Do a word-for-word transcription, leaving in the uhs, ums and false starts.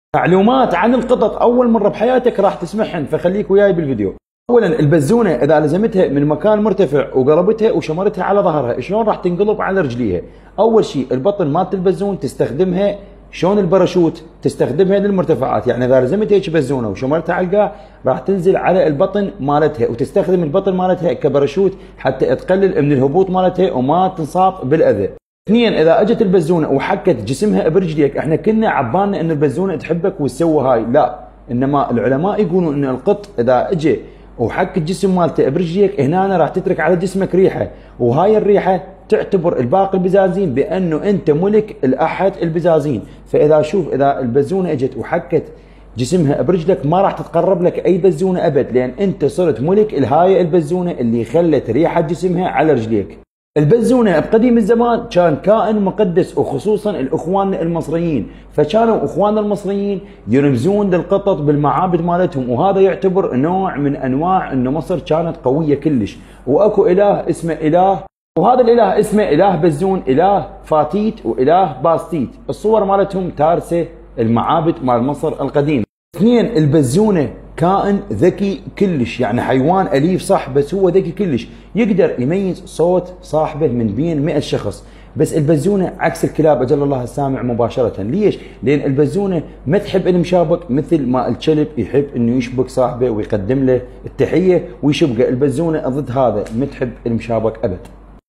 معلومات عن القطط اول مره بحياتك راح تسمعهن، فخليك وياي بالفيديو. اولا البزونه اذا لزمتها من مكان مرتفع وقلبتها وشمرتها على ظهرها شلون راح تنقلب على رجليها؟ اول شيء البطن مالت البزون تستخدمها شلون الباراشوت تستخدمها للمرتفعات، يعني اذا لزمت هيك بزونه وشمرتها على القاع راح تنزل على البطن مالتها وتستخدم البطن مالتها كباراشوت حتى تقلل من الهبوط مالتها وما تنصاب بالاذى. اثنين اذا اجت البزونه وحكت جسمها برجليك، احنا كنا عبالنا ان البزونه تحبك وتسوي هاي، لا، انما العلماء يقولون ان القط اذا اجى وحك الجسم مالته برجليك هنا راح تترك على جسمك ريحه، وهاي الريحه تعتبر الباقي البزازين بانه انت ملك لاحد البزازين، فاذا شوف اذا البزونه اجت وحكت جسمها برجلك ما راح تتقرب لك اي بزونه ابد، لان انت صرت ملك لهاي البزونه اللي خلت ريحه جسمها على رجليك. البزونه بقديم الزمان كان كائن مقدس، وخصوصا الاخوان المصريين، فكانوا اخواننا المصريين يرمزون للقطط بالمعابد مالتهم، وهذا يعتبر نوع من انواع انه مصر كانت قويه كلش، واكو اله اسمه اله، وهذا الاله اسمه اله بزون، اله فاتيت واله باستيت، الصور مالتهم تارسه المعابد مال مصر القديمه. اثنين البزونه كائن ذكي كلش، يعني حيوان اليف صح بس هو ذكي كلش، يقدر يميز صوت صاحبه من بين مئة شخص، بس البزونه عكس الكلاب اجل الله السامع مباشره. ليش؟ لان البزونه ما تحب المشابك مثل ما الكلب يحب انه يشبك صاحبه ويقدم له التحيه ويشبكه، البزونه ضد هذا، ما تحب المشابك ابد.